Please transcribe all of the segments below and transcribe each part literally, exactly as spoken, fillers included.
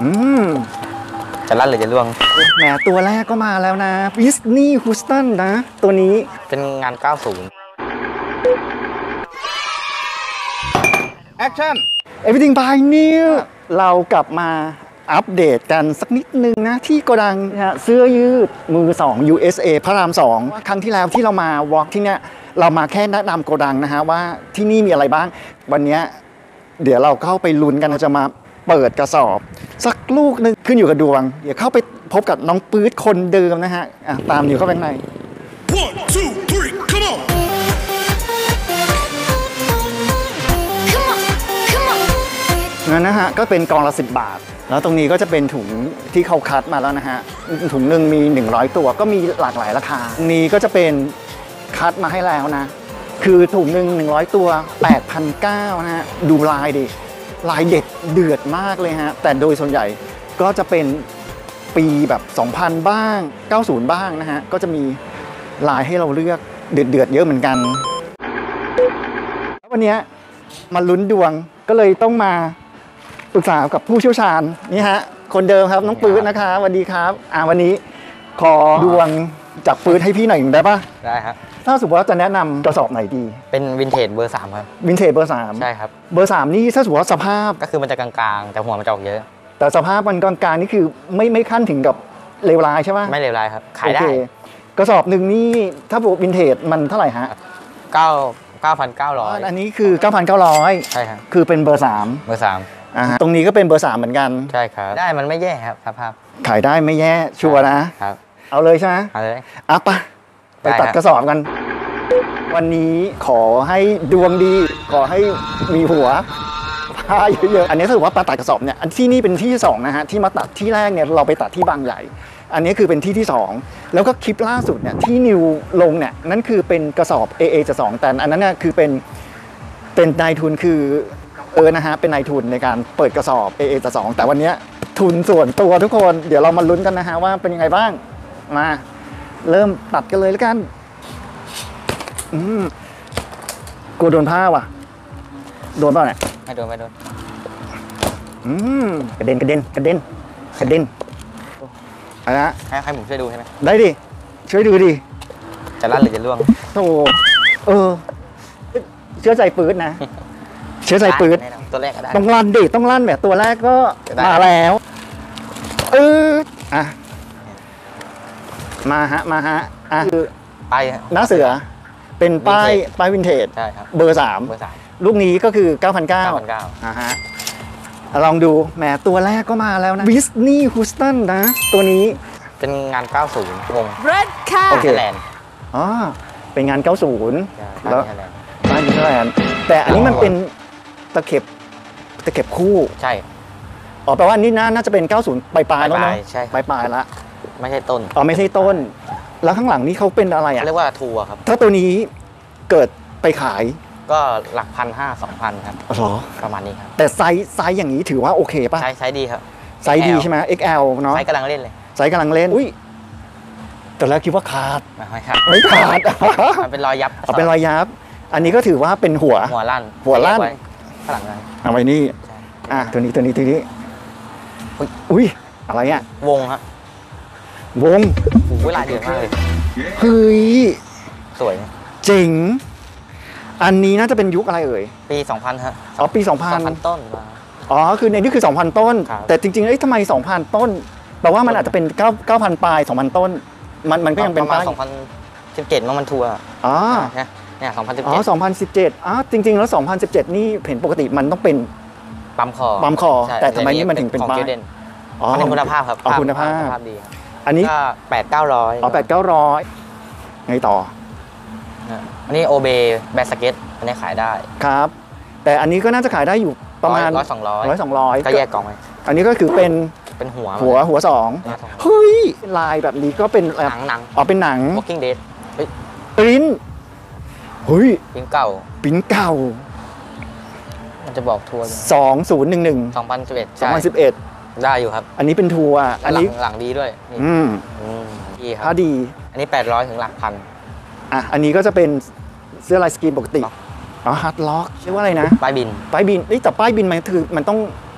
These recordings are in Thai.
อืมจะลั่นหรือจะล่วงแหมตัวแรกก็มาแล้วนะวิสนีย์ฮูสตันนะตัวนี้เป็นงานเก้าสิบ Action Everything by New เรากลับมาอัปเดตกันสักนิดนึงนะที่โกดังนะเสื้อยืดมือสอง ยู เอส เอ พระรามสองครั้งที่แล้วที่เรามาวอล์กที่เนี้ยเรามาแค่แนะนำโกดังนะฮะว่าที่นี่มีอะไรบ้างวันนี้เดี๋ยวเราเข้าไปลุ้นกันเราจะมาเปิดกระสอบสักลูกนึงขึ้นอยู่กับดวงเดี๋ยวเข้าไปพบกับน้องปื๊ดคนเดิมนะฮะตามนิวเข้าไปข้างใน one two three come on นั่นนะฮะก็เป็นกองละสิบบาทแล้วตรงนี้ก็จะเป็นถุงที่เขาคัดมาแล้วนะฮะถุงหนึ่งมีหนึ่งร้อยตัวก็มีหลากหลายราคานี้ก็จะเป็นคัดมาให้แล้วนะคือถุงหนึ่งหนึ่งร้อยตัว แปดพันเก้าร้อย นะฮะดูลายดิลายเด็ดเดือดมากเลยฮะแต่โดยส่วนใหญ่ก็จะเป็นปีแบบสองพันบ้างเก้าสิบบ้างนะฮะก็จะมีลายให้เราเลือกเดือดเดือดเยอะเหมือนกันวันนี้มาลุ้นดวงก็เลยต้องมาปรึกษากับผู้เชี่ยวชาญนี่ฮะคนเดิมครับน้องปื๊ดนะคะสวัสดีครับอ่าวันนี้ขอดวงจากปื๊ดให้พี่หน่อยได้ปะได้ครับถ้าสมมติว่าจะแนะนำกระสอบไหนดีเป็นวินเทจเบอร์สามครับวินเทจเบอร์สามใช่ครับเบอร์สามนี่ถ้าสมมติว่าสภาพก็คือมันจะกลางๆแต่หัวมันจะออกเยอะแต่สภาพมันกลางๆนี่คือไม่ไม่ขั้นถึงกับเลวร้ายใช่ปะไม่เลวร้ายครับขายได้กระสอบหนึ่งนี่ถ้าบอกวินเทจมันเท่าไหร่ฮะเก้าเก้าพันเก้าร้อยอันนี้คือเก้าพันเก้าร้อยใช่ครับคือเป็นเบอร์สามเบอร์สามอ่าตรงนี้ก็เป็นเบอร์สามเหมือนกันใช่ครับได้มันไม่แย่ครับสภาพขายได้ไม่แย่ชัวร์นะครับเอาเลยใช่ไหมเอาเลยอ่ะปะไปตัดกระสอบกันวันนี้ขอให้ดวงดีขอให้มีหัวผ้าเยอะๆอันนี้ถือว่ามาตัดกระสอบเนี่ยอันที่นี่เป็นที่ที่สองนะฮะที่มาตัดที่แรกเนี่ยเราไปตัดที่บางใหญ่อันนี้คือเป็นที่ที่สองแล้วก็คลิปล่าสุดเนี่ยที่นิวลงเนี่ยนั่นคือเป็นกระสอบ เอ เอ จะสองแต่อันนั้นเนี่ยคือเป็นเป็นนายทุนคือเออนะฮะเป็นนายทุนในการเปิดกระสอบ เอ เอ จะสองแต่วันนี้ทุนส่วนตัวทุกคนเดี๋ยวเรามาลุ้นกันนะฮะว่าเป็นยังไงบ้างมาเริ่มตัดกันเลยแล้วกันอืมกลัวโดนผ้าว่ะโดนเปล่าเนี่ยไม่โดนไม่โดนอืมกระเด็นกระเด็นกระเด็นกระเด็นอะไรนะให้ให้ผมช่วยดูใช่ไหมได้ดิช่วยดูดิจะลั่นหรือจะล่วงโธ่เออเชื่อใจปื๊ดนะเชื่อใจปื๊ดตัวแรกก็ได้ต้องลั่นดิต้องลั่นแบบตัวแรกก็มาแล้วเอออ่ะมาฮะมาฮะอ่ะคือป้ายหน้าเสือเป็นป้ายป้ายวินเทจใช่ครับเบอร์สามเบอร์สามลูกนี้ก็คือ เก้าพันเก้าร้อยเก้าพันเก้าร้อยอ่ะฮะลองดูแหมตัวแรกก็มาแล้วนะวิสนีย์ฮูสตันนะตัวนี้เป็นงานเก้าสิบวง Red Cat โอเคแลนด์อ๋อเป็นงานเก้าสิบแล้วบ้านนิวซีแลนด์แต่อันนี้มันเป็นตะเข็บตะเข็บคู่ใช่อ๋อแปลว่านี่น่าจะเป็นเก้าสิบปลายปลายแล้วเนาะปลายปลายละไม่ใช่ต้นอ๋อไม่ใช่ต้นแล้วข้างหลังนี่เขาเป็นอะไรอ่ะเรียกว่าทัวร์ครับถ้าตัวนี้เกิดไปขายก็หลักพันห้าสองพันครับอ๋อประมาณนี้ครับแต่ไซส์ไซส์อย่างนี้ถือว่าโอเคป่ะไซส์ไซส์ดีครับไซส์ดีใช่ไหม เอ็กซ์ แอล เนาะไซส์กำลังเล่นเลยไซส์กำลังเล่นอุ้ยแต่แล้วคิดว่าขาดไม่ขาดไม่ขาดมันเป็นรอยยับเอาเป็นรอยยับอันนี้ก็ถือว่าเป็นหัวหัวลั่นหัวลั่นข้างหลังเลยเอาไว้นี่อ่ะตัวนี้ตัวนี้ตัวนี้อุ้ยอะไรอ่ะวงครับวงโอ้ยลายเดือดมากเลยเฮ้ยสวยเจ๋งอันนี้น่าจะเป็นยุคอะไรเอ่ยปีสองพันฮะอ๋อปีสองพันต้นมาอ๋อคือในนี้คือสองพันต้นแต่จริงๆเอ้ยทำไมสองพันต้นแปลว่ามันอาจจะเป็นเก้า เก้าพันปลายสองพันต้นมันมันก็ยังเป็นประมาณสองพันสิบเจ็ดมันมันทัวร์อ๋อเนี่ยสองพันสิบเจ็ดอ๋อสองพันสิบเจ็ดอ๋อจริงๆแล้วสองพันสิบเจ็ดนี่เห็นปกติมันต้องเป็นปั๊มคอปั๊มคอแต่ทำไมนี่มันถึงเป็นป้ายอ๋อเป็นคุณภาพครับคุณภาพดีอันนี้ก็แปดเก้าร้อยอ๋อแปดเก้าร้อยไงต่ออันนี้โอเบแบสเก็ตอันนี้ขายได้ครับแต่อันนี้ก็น่าจะขายได้อยู่ประมาณร้อยสองร้อยร้อยสองร้อยก็แยกกล่องไว้อันนี้ก็คือเป็นเป็นหัวหัวหัวสองเฮ้ยลายแบบนี้ก็เป็นหนังหนังอ๋อเป็นหนัง Walking Dead ปริ้นเฮ้ยปริ้นเก่าปริ้นเก่ามันจะบอกทัวร์สองศูนย์หนึ่งหนึ่งสองพันสิบเอ็ดสองพันสิบเอ็ดได้อยู่ครับอันนี้เป็นทัวร์อันนี้หลังดีด้วยอืมดีครับถ้าดีอันนี้แปดร้อยถึงหลักพันอ่ะอันนี้ก็จะเป็นเสื้อลายสกรีนปกติอ๋อฮาร์ดล็อกชื่อว่าอะไรนะป้ายบินป้ายบินแต่ป้ายบินมันคือมันต้อง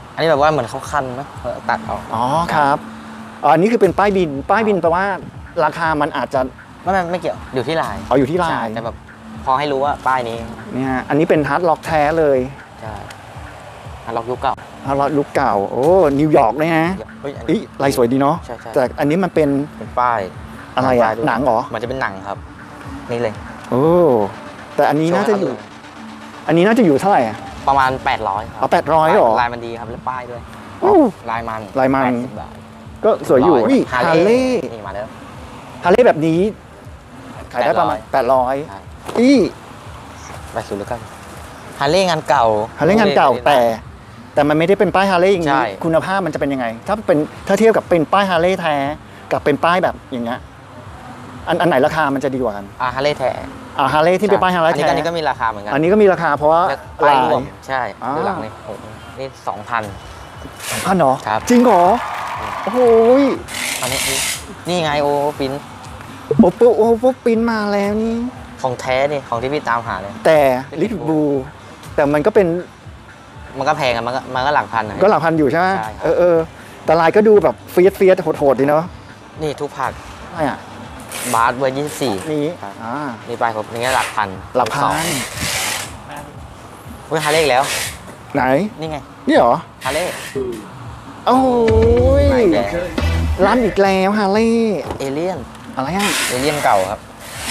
อันนี้แบบว่าเหมือนเขาคันนะตัดออกอ๋อครับอ๋ออันนี้คือเป็นป้ายบินป้ายบินแปลว่าราคามันอาจจะไม่ไม่ไม่เกี่ยวอยู่ที่ลายเอาอยู่ที่ลายแต่แบบพอให้รู้ว่าป้ายนี้เนี่ยฮะอันนี้เป็นฮาร์ดล็อกแท้เลยใช่ล็อกยุคเก่าฮาร์ดล็อกลุกเก่าโอ้นิวยอร์กเลยฮะเฮ้ยอันอีนี้ลายสวยดีเนาะใช่ใช่แต่อันนี้มันเป็นเป็นป้ายอะไรอะป้ายด้วยหนังเหรอมันจะเป็นหนังครับ นี่เลยโอ้แต่อันนี้น่าจะอยู่โชว์ให้เขอันนี้น่าจะอยู่เท่าไหร่อะดูประมาณแปดร้อยครัเอาแปดร้อยเหรอลายมันดีครับแล้วป้ายด้วยโอ้ลายมันลายมันแปดสิบบาทก็สวยอยู่ร้นี่ฮาฮาร์ร์เลเลย์ย์นี่มาแล้วฮาร์เลย์แบบนี้ขายได้ประมาณแปดร้อยใช่อีไปสู่แล้วกันฮาร์เลย์งานเก่าฮาร์เลย์งานเก่าแต่ แต่มันไม่ได้เป็นป้ายฮาร์เลย์อย่างใช่นี้คุณภาพมันจะเป็นยังไง ถ้าเป็นถ้าเทียบกับเป็นป้ายฮาร์เลย์แท้กับเป็นป้ายแบบอย่างเงี้ยอันอันไหนราคามันจะดีกว่ากันอ่าฮาร์เลย์แท้อ่าฮาร์เลย์ที่เป็นป้ายฮาร์เลย์อันนี้แท้ก็อันนี้ก็มีราคาเหมือนกันอันนี้ก็มีราคาเพราะว่าแล้วป้ายลายรวมใช่อ่าดูหลังนี่โอ้โหนี่สองพันพันเหรอครับจริงเหรอโอ้โหยอันนี้นี่นี่ไงโอปินโอ้โหโอ้โหปริ้นมาแล้วนี่ของแท้นี่ของที่พี่ตามหาเลยแต่ลิปบูแต่มันก็เป็นมันก็แพงอะมันก็มันก็หลักพันอะก็หลักพันอยู่ใช่ไหมใช่ครับเออเออแต่ลายก็ดูแบบเฟียสเฟียสโหดๆดีเนาะนี่ทุกผักอะไรอ่ะบาร์เบอร์ยี่สิบสี่นี้ครับอ่านี่ไปผมนี่ก็หลักพันหลักพัสองนอุ้ยฮาร์เลย์อีกแล้วไหนนี่ไงนี่เหรอฮาร์เลย์โอ้ยไหนแกร้านอีกแล้วฮาร์เลย์เอเลี่ยนอะไรอ่ะเอเลี่ยนเก่าครับ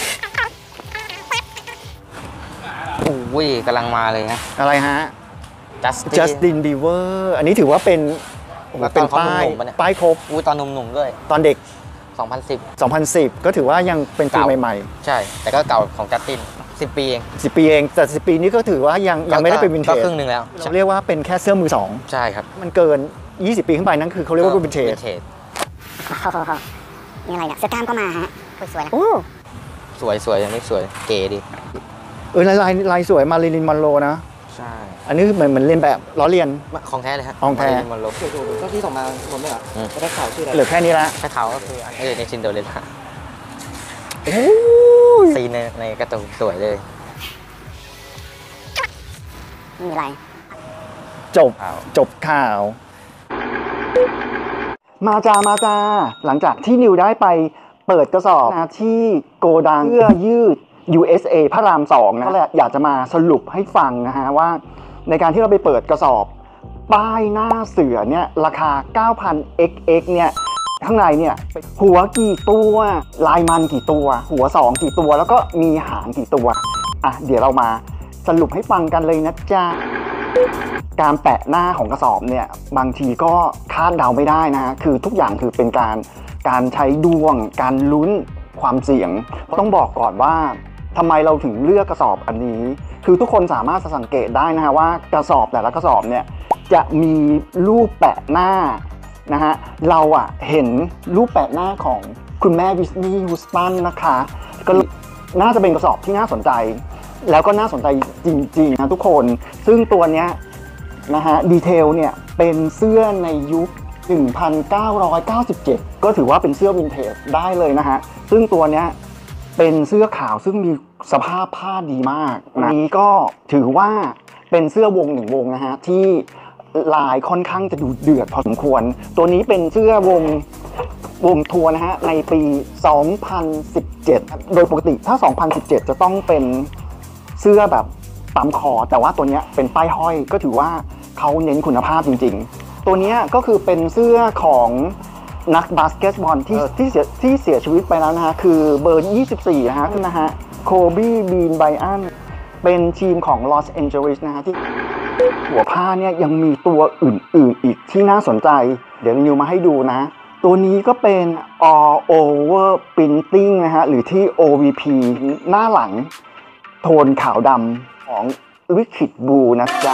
โอ้ยกำลังมาเลยนะอะไรฮะจัส Justin Bieber อันนี้ถือว่าเป็นโอ้โหแล้วตเป็อนนเขาป้ายหนุ่มๆปะเนี่ยป้ายครบอุ้ยตอนหนุ่มๆด้วยตอนเด็กสองพันสิบสองพันสิบ ก็ถือว่ายังเป็นฟิลเก่าใหม่ใช่ แต่ก็เก่าของจัสตินสิบปีเองๆสิบปีเอง แต่สิบปีนี้ก็ถือว่ายังยังไม่ได้เป็นวินเทก็จครึ่งหนึ่งแล้วเราเรียกว่าเป็นแค่เสื้อมือสองใช่ครับมันเกิน ยี่สิบ ปีขึ้นไปนั่นคือเขาเรียกว่าเป็นวินเทจจนี่อะไรเนี่ยเสื้อกล้ามก็มาฮะสวยๆนะโอ้สวยสวยอันนี้สวยเก๋ดีเออลายลายลายสวยมาริลินมอนโรนะใช่อันนี้เหมือนเหมือนเรียนแบบล้อเลียนของแท้เลยฮะของแท้มันลบก็ที่ส่งมาหมดเลยเหรออืมจะได้ข่าวชื่ออะไรเหลือแค่นี้ละถ้าเขาก็คืออันนี้ในชินโดเรลล่าโอ้ยซีนในในการ์ตูนสวยเลยไม่มีอะไรจบข่าวจบข่าว มาจ้ามาจ้าหลังจากที่นิวได้ไปเปิดกระสอบนะที่โกดังเพื่อยืด ยู เอส เอ พระรามสองนะก็เลยอยากจะมาสรุปให้ฟังนะฮะว่าในการที่เราไปเปิดกระสอบป้ายหน้าเสือเนี่ยราคา เก้าพัน เอ็กซ์ เอ็กซ์ เนี่ยข้างในเนี่ยหัวกี่ตัวลายมันกี่ตัว หัวสองกี่ตัวแล้วก็มีหางกี่ตัวอ่ะเดี๋ยวเรามาสรุปให้ฟังกันเลยนะจ๊ะการแปะหน้าของกระสอบเนี่ยบางทีก็คาดเดาไม่ได้นะฮะคือทุกอย่างคือเป็นการการใช้ดวงการลุ้นความเสี่ยงต้องบอกก่อนว่าทำไมเราถึงเลือกกระสอบอันนี้คือทุกคนสามารถสังเกตได้นะฮะว่ากระสอบแต่ละกระสอบเนี่ยจะมีรูปแปะหน้านะฮะเราอะเห็นรูปแปะหน้าของคุณแม่วิสนีย์ฮูสตันนะคะก็น่าจะเป็นกระสอบที่น่าสนใจแล้วก็น่าสนใจจริงๆนะทุกคนซึ่งตัวเนี้ยนะฮะดีเทลเนี่ยเป็นเสื้อในยุค หนึ่งพันเก้าร้อยเก้าสิบเจ็ด ก็ถือว่าเป็นเสื้อวินเทจได้เลยนะฮะซึ่งตัวเนี้ยเป็นเสื้อขาวซึ่งมีสภาพผ้าดีมากนะนี้ก็ถือว่าเป็นเสื้อวงหนึ่งวงนะฮะที่ลายค่อนข้างจะดูเดือดพอสมควรตัวนี้เป็นเสื้อวงวงทัวร์นะฮะในปี สองพันสิบเจ็ด โดยปกติถ้า สองพันสิบเจ็ด จะต้องเป็นเสื้อแบบตามคอแต่ว่าตัวนี้เป็นป้ายห้อยก็ถือว่าเขาเน้นคุณภาพจริงๆตัวนี้ก็คือเป็นเสื้อของนักบาสเกตบอลที่ที่เสียที่เสียชีวิตไปแล้วนะฮะคือเบอร์ยี่สิบสี่นะฮะนะฮะโคบีบีนไบอันเป็นทีมของลอสแอนเจลิสนะฮะที่หัวผ้าเนี่ยยังมีตัวอื่นๆอีกที่น่าสนใจเดี๋ยวนิวมาให้ดูนะตัวนี้ก็เป็น all over printing นะฮะหรือที่ โอ วี พี หน้าหลังโทนขาวดำของ Wicked Blue นะจ๊ะ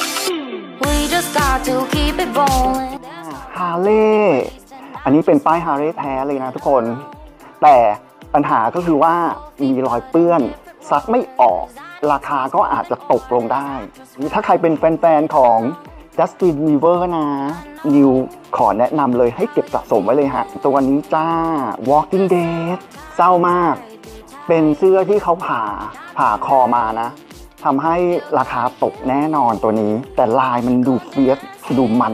We just got to keep it rolling. ฮาร์เลย์อันนี้เป็นป้ายฮาร์เลย์แท้เลยนะทุกคนแต่ปัญหาก็คือว่ามีรอยเปื้อนซักไม่ออกราคาก็อาจจะตกลงได้ถ้าใครเป็นแฟนๆของ Justin Bieber นะนิวขอแนะนำเลยให้เก็บสะสมไว้เลยฮะตัวนี้จ้า Walking Dead เศร้ามากเป็นเสื้อที่เขาผ่าผ่าคอมานะทำให้ราคาตกแน่นอนตัวนี้แต่ลายมันดูเฟียสดูมัน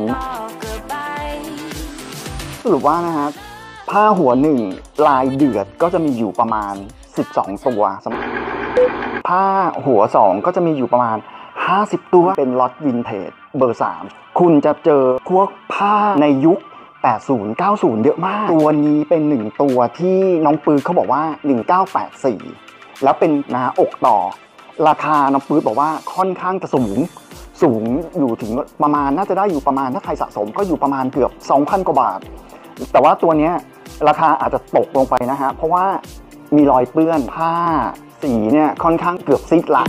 สรุปว่านะฮะผ้าหัวหนึ่งลายเดือดก็จะมีอยู่ประมาณสิบสองตัวผ้าหัวสองก็จะมีอยู่ประมาณห้าสิบตัวเป็นล็อตวินเทจเบอร์สามคุณจะเจอพวกผ้าในยุคแปดสิบ เก้าสิบเยอะมากตัวนี้เป็นหนึ่งตัวที่น้องปื้ดเขาบอกว่าหนึ่งเก้าแปดสี่แล้วเป็นหนาอกต่อราคาน้องปื้ดบอกว่าค่อนข้างจะสูงสูงอยู่ถึงประมาณน่าจะได้อยู่ประมาณถ้าใครสะสมก็อยู่ประมาณเกือบ สองพัน กว่าบาทแต่ว่าตัวนี้ราคาอาจจะตกลงไปนะฮะเพราะว่ามีรอยเปื้อนผ้าสีเนี่ยค่อนข้างเกือบซิดละ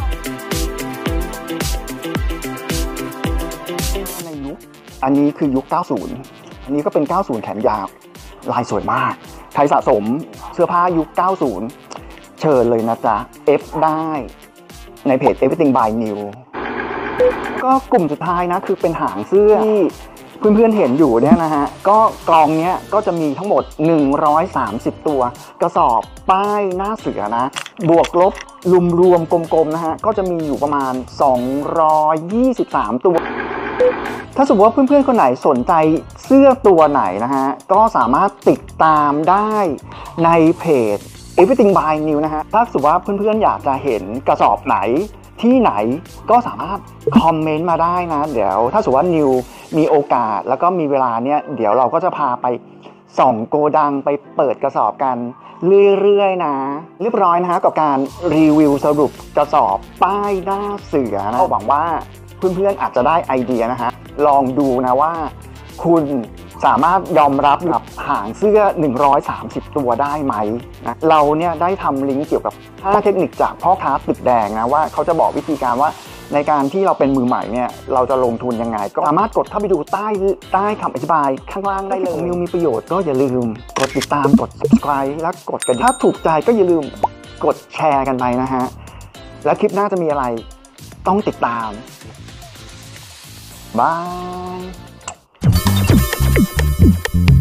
ในยุคอันนี้คือยุคเก้าสิบอันนี้ก็เป็นเก้าสิบแขนยาวลายสวยมากใครสะสมเสื้อผ้ายุคเก้าสิบเชิญเลยนะจ๊ะ F ได้ในเพจ Everything by New ก็กลุ่มสุดท้ายนะคือเป็นหางเสื้อที่เพื่อนๆเห็นอยู่เนี่ยนะฮะก็กองเนี้ยก็จะมีทั้งหมดหนึ่งร้อยสามสิบตัวกระสอบป้ายหน้าเสือนะบวกลบรวมๆกลมๆนะฮะก็จะมีอยู่ประมาณสองร้อยยี่สิบสามตัวถ้าสมมติว่าเพื่อนๆคนไหนสนใจเสื้อตัวไหนนะฮะก็สามารถติดตามได้ในเพจ Everything by New นะฮะถ้าสมมติว่าเพื่อนๆอยากจะเห็นกระสอบไหนที่ไหนก็สามารถคอมเมนต์มาได้นะเดี๋ยวถ้าสมมติว่านิวมีโอกาสแล้วก็มีเวลาเนี่ยเดี๋ยวเราก็จะพาไปส่องโกดังไปเปิดกระสอบกันเรื่อยๆนะเรียบร้อยนะฮะกับการรีวิวสรุปกระสอบป้ายหน้าเสือนะหวังว่าเพื่อนๆอาจจะได้ไอเดียนะฮะลองดูนะว่าคุณสามารถยอมรับกับหางเสื้อหนึ่งร้อยสามสิบตัวได้ไหมนะเราเนี่ยได้ทำลิงก์เกี่ยวกับห้าเทคนิคจากพ่อค้าตึกแดงนะว่าเขาจะบอกวิธีการว่าในการที่เราเป็นมือใหม่เนี่ยเราจะลงทุนยังไงก็สามารถกดเข้าไปดูใต้ใต้คำอธิบายข้างล่างได้เลยนิวมีประโยชน์ก็อย่าลืมกดติดตามกด subscribe และกดกระดิ่งถ้าถูกใจก็อย่าลืมกดแชร์กันไปนะฮะและคลิปหน้าจะมีอะไรต้องติดตามบาย